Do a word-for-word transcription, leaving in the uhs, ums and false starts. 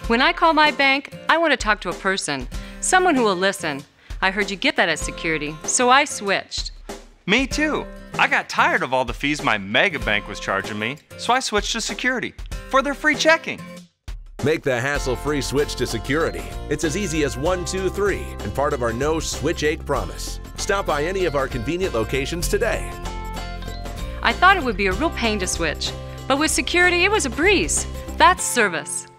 When I call my bank, I want to talk to a person, someone who will listen. I heard you get that at Security, so I switched. Me too. I got tired of all the fees my mega bank was charging me, so I switched to Security for their free checking. Make the hassle-free switch to Security. It's as easy as one, two, three, and part of our no switch ache promise. Stop by any of our convenient locations today. I thought it would be a real pain to switch, but with Security, it was a breeze. That's service.